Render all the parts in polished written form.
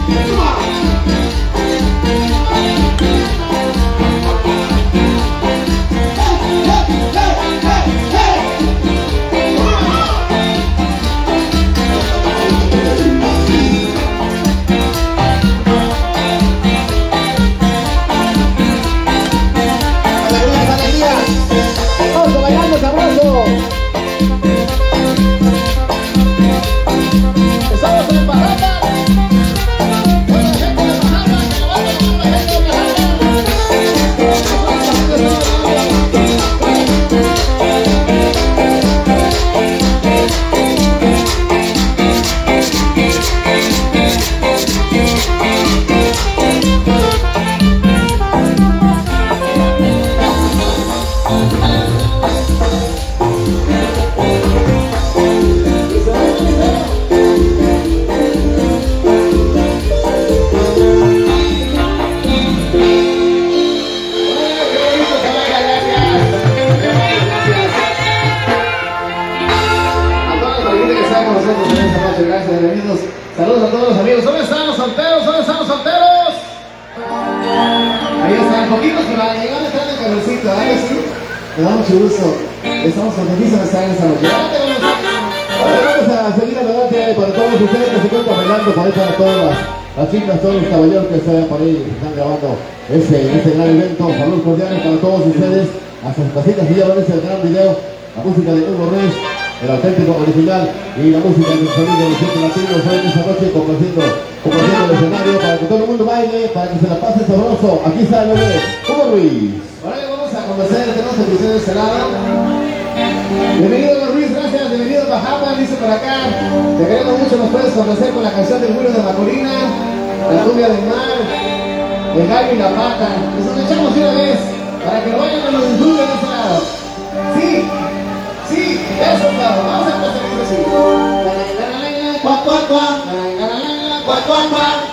Saludos a todos los amigos. ¿Dónde están los solteros? ¿Dónde están los solteros? Ahí están, poquitos que van a llegar a estar en el cabecito, ¿vale? Sí, me da mucho gusto. Estamos contentísimos de estar en esta noche. Ahora vamos a seguir adelante para todos ustedes que se encuentran bailando, por ahí para todas las chicas, todos los caballeros que están por ahí, que están grabando este gran evento. Saludos cordiales para todos ustedes. Hasta sus casitas que ya van a este gran video. La música de Hugo Ruiz, el auténtico original, y la música de sonido de los 7 latinos hoy en esta noche compartiendo el escenario para que todo el mundo baile, para que se la pase sabroso. Aquí está el bebé Hugo Ruiz. Ahora vamos a conocer, tenemos el crucero de este lado. Bienvenido Hugo Ruiz, gracias, bienvenido a Bajapa, dice por acá. Te queremos mucho, nos puedes conocer con la canción del Julio de Macorina, la cumbia del mar, el gallo y la pata. Nos echamos una vez para que lo vayan a los disfruten de este lado. Sí. Sí, eso es claro. Vamos a empezar así. Cuac, cuac, cuac. Cuac, cuac, cuac.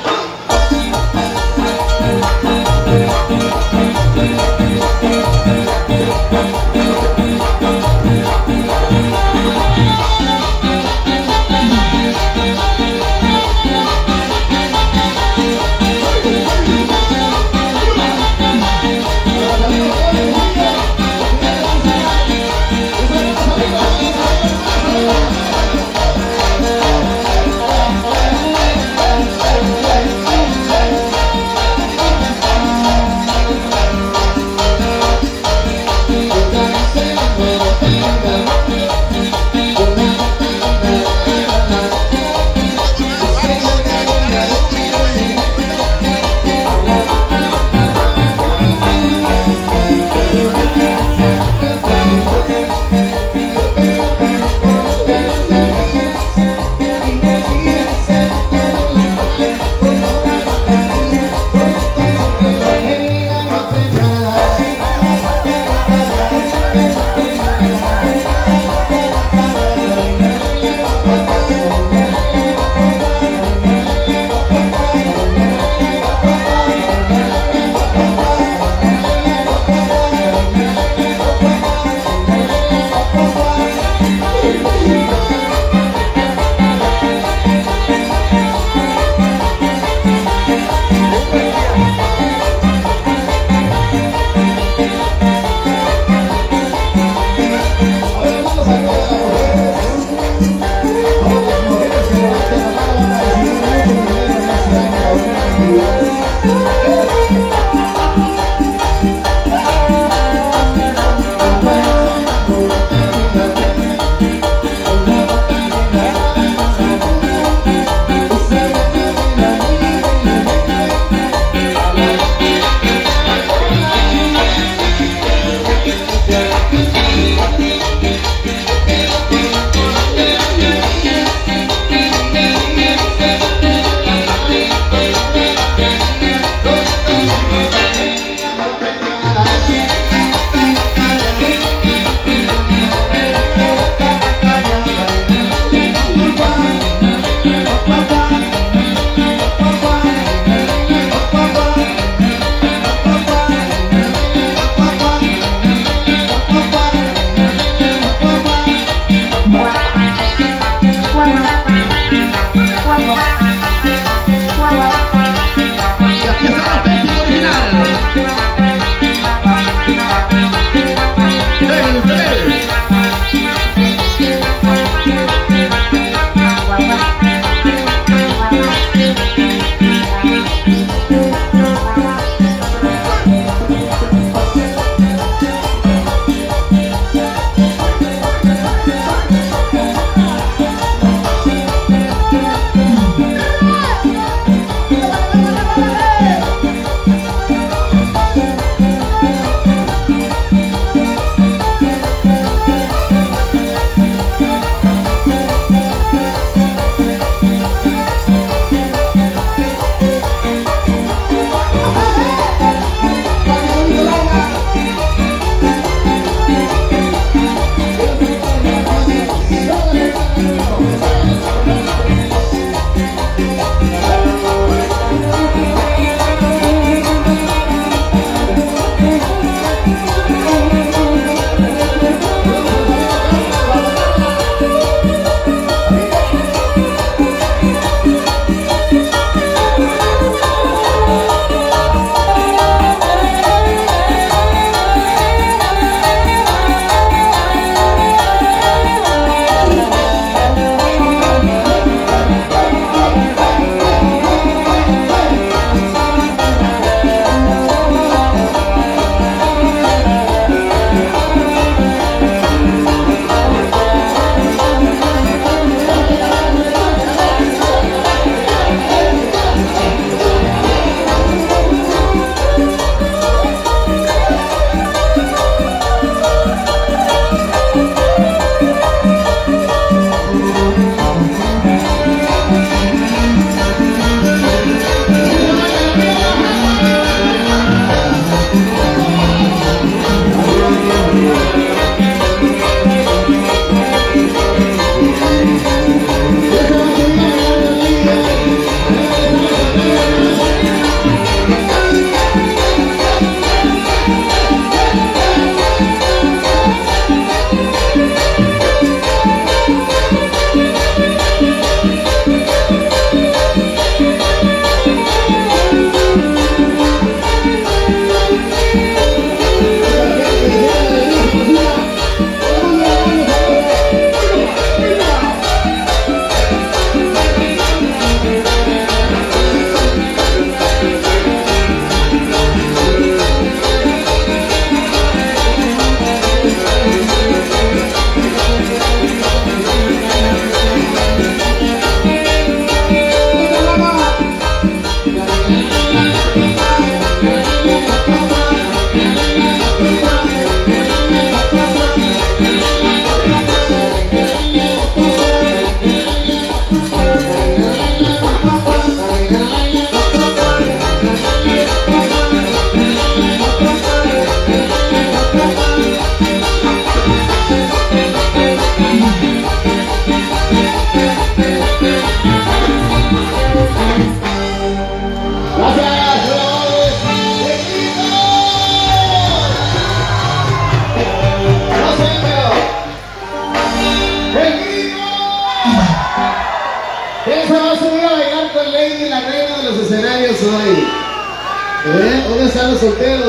¿Dónde están los solteros?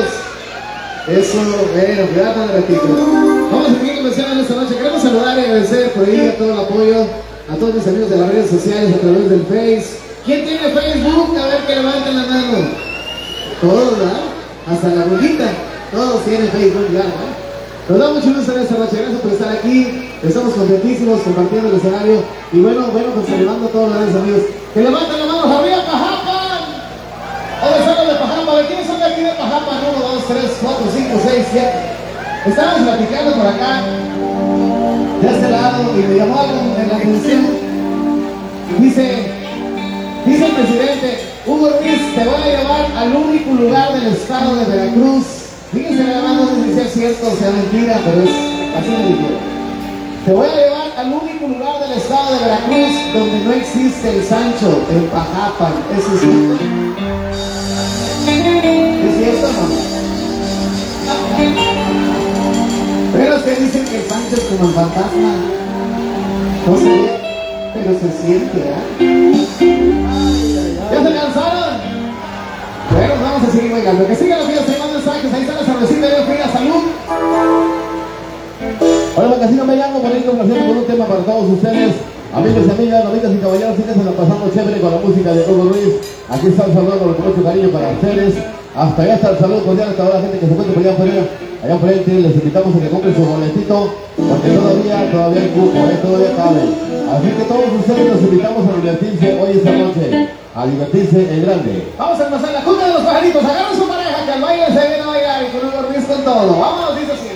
Eso, bueno, cuidado un ratito. Vamos a seguir comenzando esta noche. Queremos saludar y agradecer por ahí a todo el apoyo, a todos mis amigos de las redes sociales a través del Face. ¿Quién tiene Facebook? A ver que levanten la mano. Todos, ¿verdad? Hasta la abuelita. Todos tienen Facebook ya, ¿no? Nos da mucho gusto en esta noche. Gracias por estar aquí. Estamos contentísimos compartiendo el escenario. Y bueno, pues saludando a todos los amigos. Que levanten las manos arriba, Pajapan. ¿Dónde están los de Pajapan? ¿Quiénes son de aquí de Pajapan? 1, 2, 3, 4, 5, 6, 7. Estábamos platicando por acá, de este lado, y me llamó algo en la atención. Dice el presidente, Hugo Ruiz, te voy a llevar al único lugar del estado de Veracruz. Fíjense, nada más, no sé si sea cierto o sea mentira, pero es así me dijeron. Te voy a llevar al único lugar del estado de Veracruz donde no existe el Sancho, en Pajapan. ¿Eso es cierto? ¿Es cierto o no? Pero es que dicen que el Sancho es como el fantasma. No se ve, pero se siente, ¿Ya se cansaron? Bueno, vamos a seguir bailando. Que sigan los videos, se mandan mensajes. Ahí está la cervecita de fría. ¡Salud! Hola, Casino Melango, por ahí complaciendo con un tema para todos ustedes. Amigos y amigas, amigas y caballeros, sí que se la pasamos chévere con la música de Hugo Ruiz. Aquí está el saludo con mucho cariño para ustedes. Hasta allá está el saludo cordial a toda la gente que se encuentra por allá afuera. Allá enfrente les invitamos a que compren su boletito, porque todavía hay cupo, todavía cabe. Así que todos ustedes los invitamos a divertirse hoy esta noche, a divertirse en grande. Vamos a empezar la cumbia de los pajaritos, agarren su pareja que al baile se viene a bailar y con Hugo Ruiz con todo. Vamos, dice así.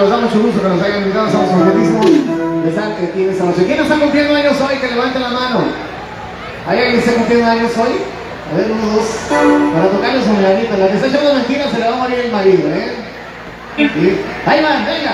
Nos da mucho gusto que nos hayan invitado, estamos contentísimos de estar aquí esta noche. ¿Quién está cumpliendo años hoy? Que levante la mano. ¿Hay alguien que está cumpliendo años hoy? A ver, uno, dos. Para tocarle su medallita. La que está echando mentiras se le va a morir el marido, ¿eh? ¿Sí? Ahí van, venga.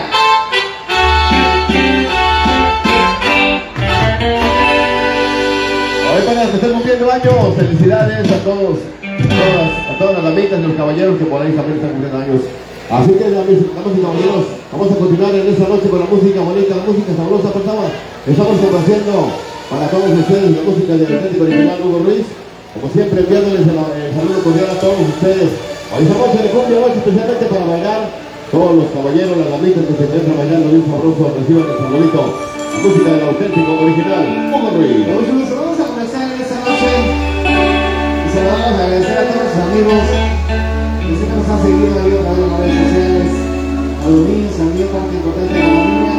Hoy para los que estén cumpliendo años, felicidades a todos, a todas las damitas y los caballeros que por ahí también están cumpliendo años. Así que, damas y caballeros, vamos a continuar en esta noche con la música bonita, la música sabrosa, pasamos. Estamos complaciendo para todos ustedes la música del auténtico original Hugo Ruiz. Como siempre, enviándoles el saludo cordial a todos ustedes. Hoy esta noche de cumbia, hoy especialmente para bailar. Todos los caballeros, las damitas que se encuentran bailando bien sabroso, reciban el saludito. La música del auténtico original Hugo Ruiz. Mucho gusto, vamos a comenzar en esta noche. Y se lo vamos a agradecer a todos los amigos que siempre nos han seguido ahí a través de las redes sociales. A los niños, también parte importante de la familia.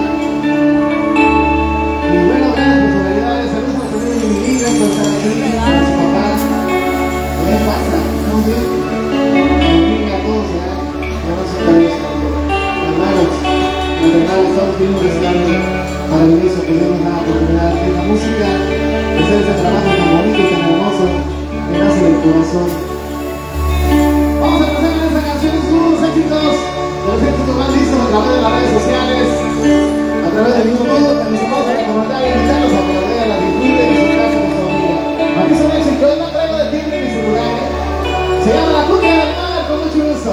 Y bueno, grandes personalidades, saludos a la familia de mi vida, pues a su papá. ¿Qué pasa? ¿Estamos bien? Familia, a todos, ¿verdad? Vamos a ver hermanos, maternales, todos vivimos deseando maravilloso que Dios nos da la oportunidad de la música, de hacer ese trabajo tan bonito y tan hermoso que nace del corazón. Vamos a empezar con esta canción, sus éxitos, de los éxitos más listos a través de las redes sociales, a través del mismo modo que nos vamos a recomendar y invitarlos a que la vean, la disfruten y su casa con su familia. Aquí es un éxito, yo no traigo de timbre ni su lugar, se llama La Cumbia del Mar, con mucho gusto.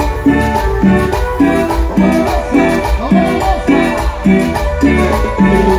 Thank you.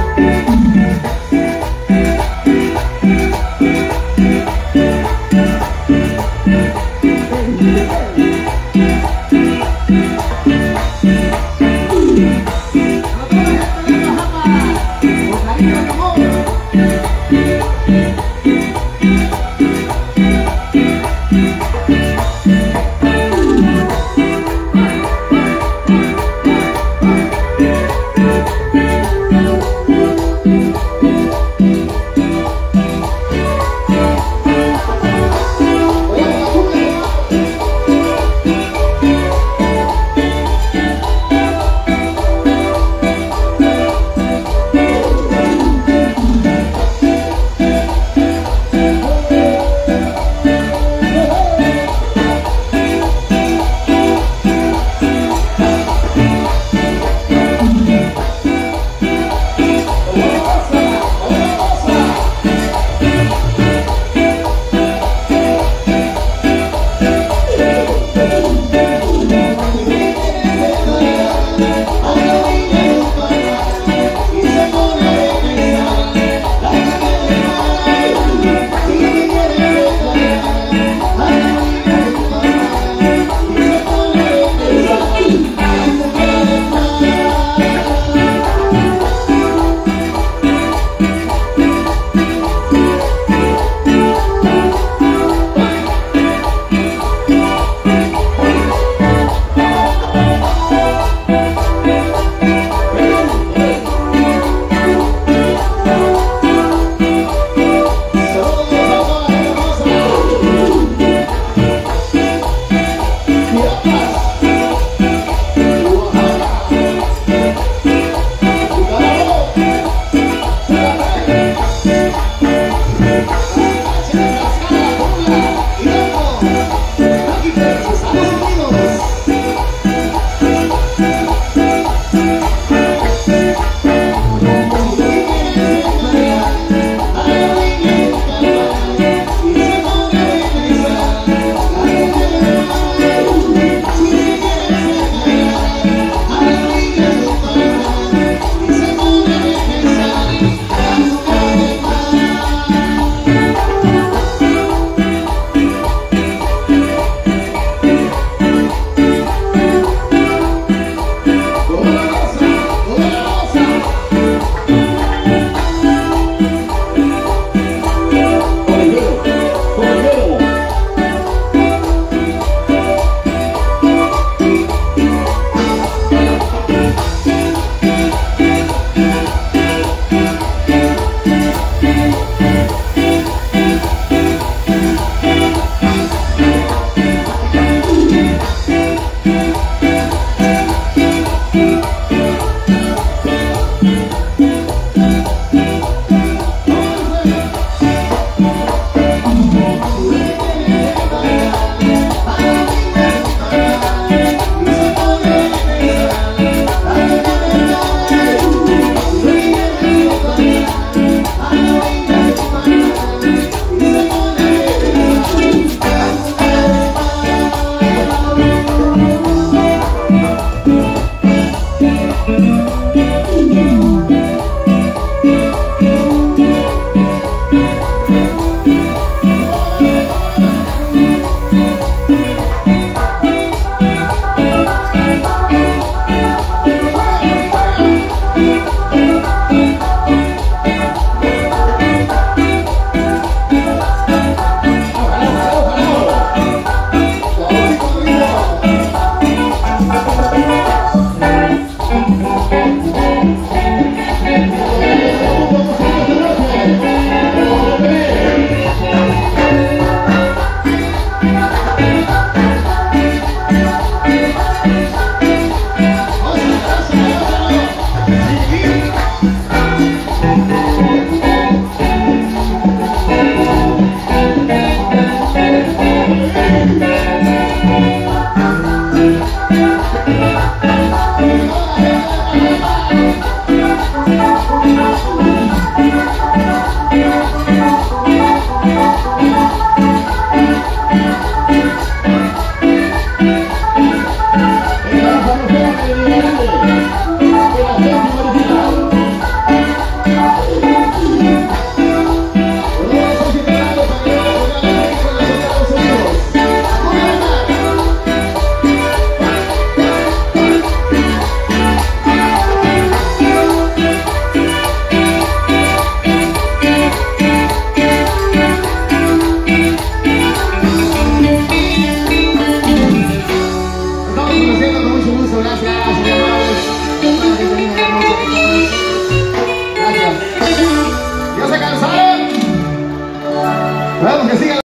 Vamos que sigan.